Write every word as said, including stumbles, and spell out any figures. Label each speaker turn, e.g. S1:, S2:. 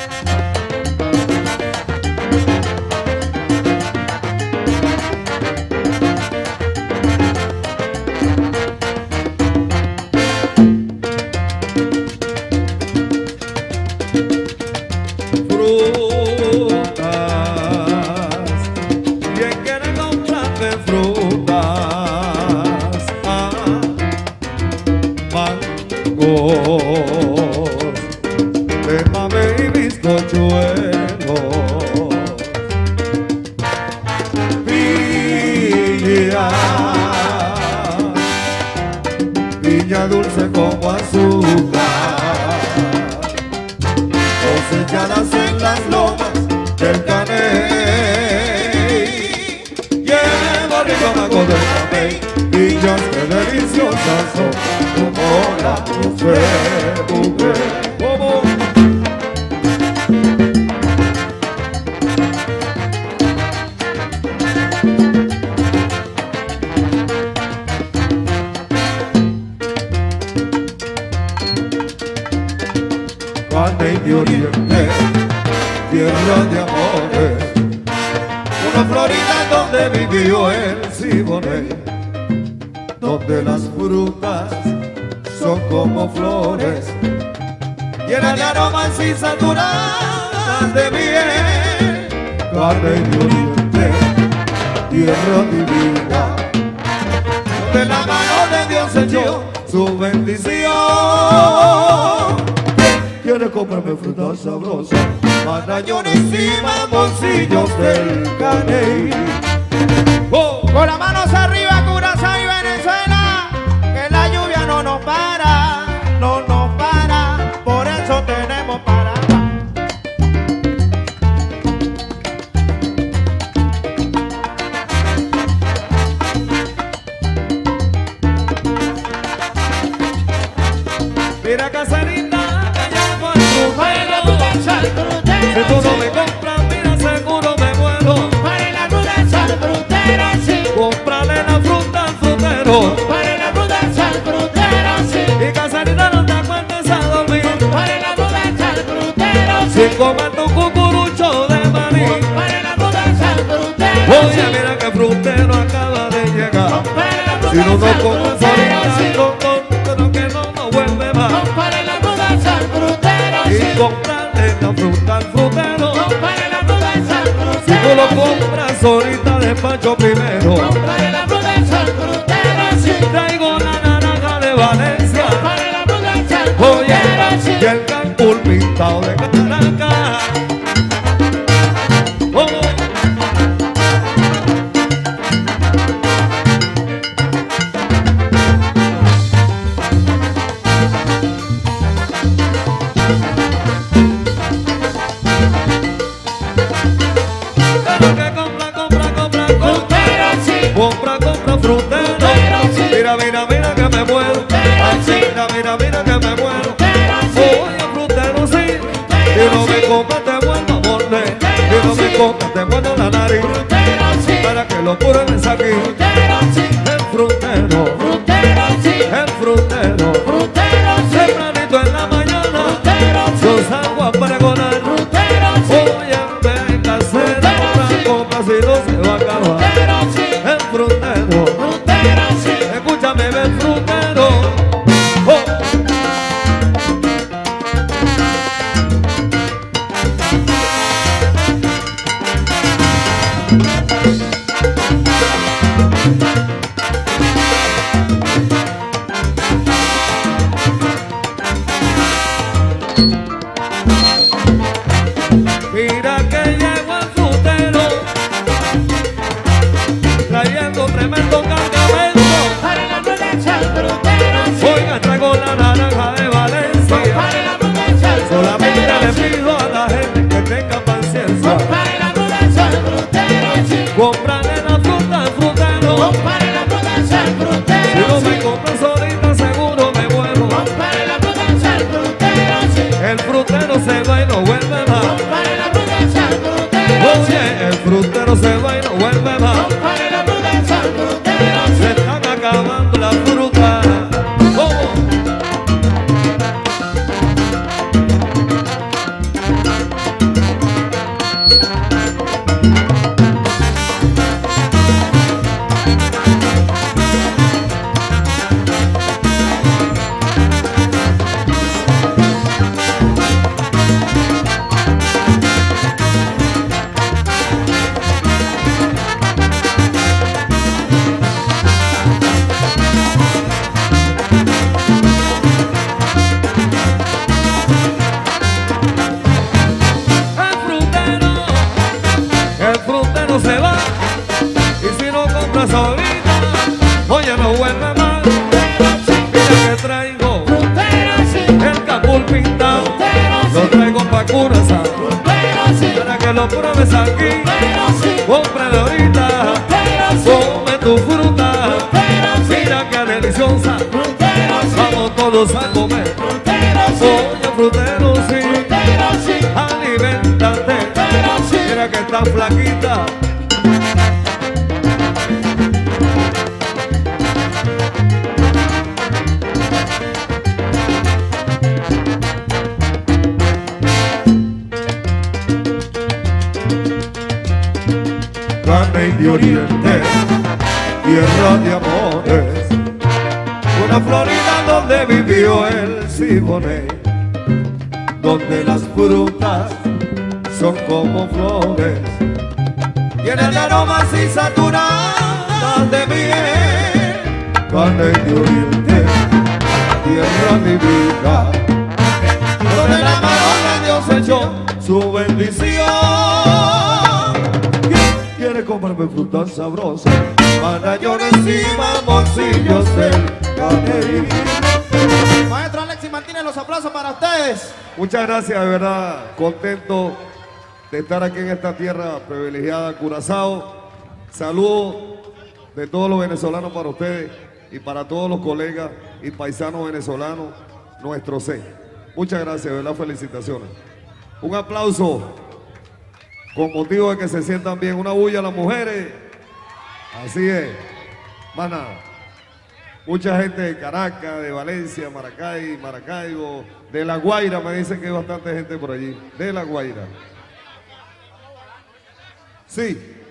S1: de mame y bizcochuelos. Piña, piña dulce como azúcar, cosechadas en las lomas del Caney. Lleva rico mago del Caney, piñas que deliciosas son, como la dulce mujer. Como Caney de Oriente, tierra de amores, una Florida donde vivió el Siboney, donde las frutas son como flores, llenas de aromas y saturadas de miel. Caney de Oriente, tierra divina, donde la mano de Dios echó su bendición. Quiere comprarme frutas sabrosas, marañones y mamoncillos del Caney. Oh.
S2: Con las manos arriba, Curazao y Venezuela, que la lluvia no nos para, no nos para, por eso tenemos paraguas.
S1: Mira, Casanita, que llamo al frutero. Si tú no me compras, mira, seguro me muero.
S2: Para la fruta al frutero, sí.
S1: Cómprale la fruta al frutero.
S2: Para la fruta al frutero, sí.
S1: Y Casanita, no te acuerdes a dormir.
S2: Para la fruta al frutero, sí.
S1: Sin comer tu cucurucho de maní.
S2: Para la fruta al frutero,
S1: Oye,
S2: sí.
S1: mira que frutero acaba de llegar.
S2: Para la fruta
S1: Si no
S2: al
S1: nos comes
S2: frutero,
S1: ahorita,
S2: sí.
S1: no, no, creo que no nos vuelve más.
S2: Para la fruta al frutero,
S1: Y
S2: sí.
S1: comprarle la fruta al frutero.
S2: Para la fruta al frutero,
S1: Si tú lo compras ahorita, despacho primero.
S2: para la fruta al frutero, sí.
S1: Traigo la naranja de Valencia.
S2: Para la fruta al
S1: Oye,
S2: frutero, sí.
S1: y el cancún pintado de Caracas. Oh. Pero que compra, compra, compra, compra.
S2: Frutero, sí.
S1: Compra, compra frutero.
S2: Frutero, sí.
S1: Mira, mira, mira que me muero.
S2: Frutero, sí.
S1: Mira, mira, mira que me muero.
S2: Frutero, sí.
S1: Oye, frutero, sí. Y no me compras, te vuelvo a morder. Y no me compras, te muerdo la nariz.
S2: Frutero, sí.
S1: Para que lo pruebes aquí.
S2: Frutero, sí.
S1: El frutero,
S2: Frutero, sí.
S1: el frutero.
S2: Frutero, sí.
S1: Tempranito en la mañana,
S2: Frutero, sí.
S1: yo salgo a pregonar.
S2: Frutero, sí.
S1: Oye, venga, cena, compra, compra, si no se va a acabar.
S2: Frutero, sí.
S1: El frutero,
S2: Frutero, sí.
S1: escúchame, el frutero. Oh. Mira que llegó el frutero, trayendo tremendo cargamento.
S2: Para la fruta al frutero, sí.
S1: Oiga, traigo la naranja de Valencia.
S2: Para la fruta al
S1: Solamente le
S2: frutero, sí.
S1: pido a la gente que tenga paciencia.
S2: Para la fruta al frutero, sí.
S1: Comprarle la fruta al frutero.
S2: Para la fruta al
S1: Si
S2: frutero,
S1: no me
S2: sí.
S1: compras ahorita, seguro me muero.
S2: Para la fruta al frutero, sí.
S1: El frutero se va y no vuelve más.
S2: Para la fruta al frutero, sí.
S1: Oye, el frutero se va y no vuelve más.
S2: Para la fruta al frutero, sí.
S1: Se están acabando las frutas. ¿Cómo? frutas ahorita, oye no vuelve más. Mira que traigo el capul pintado, lo traigo pa' Curazao, para que lo pruebes aquí. Cómprale ahorita, come tu fruta, mira que deliciosa, vamos todos a comer. Oye frutero sí, aliméntate, mira que está flaquita.
S2: Carmen de Oriente, tierra de amores, una Florida donde vivió el Siboney, donde las frutas son como flores, llenas de aromas y saturadas de miel. Carmen de Oriente, tierra divina, donde la mano de Dios echó su bendición. Quiere comerme frutas sabrosas, marañones y mamoncillos del Canerí. Maestro Alexis Martínez, los aplausos para ustedes.
S1: Muchas gracias, de verdad, contento de estar aquí en esta tierra privilegiada, Curazao. Saludos de todos los venezolanos para ustedes y para todos los colegas y paisanos venezolanos, nuestro C. Muchas gracias, de verdad, felicitaciones. Un aplauso con motivo de que se sientan bien. Una bulla a las mujeres. Así es. Más nada. Mucha gente de Caracas, de Valencia, Maracay, Maracaibo, de La Guaira, me dicen que hay bastante gente por allí. De La Guaira. Sí.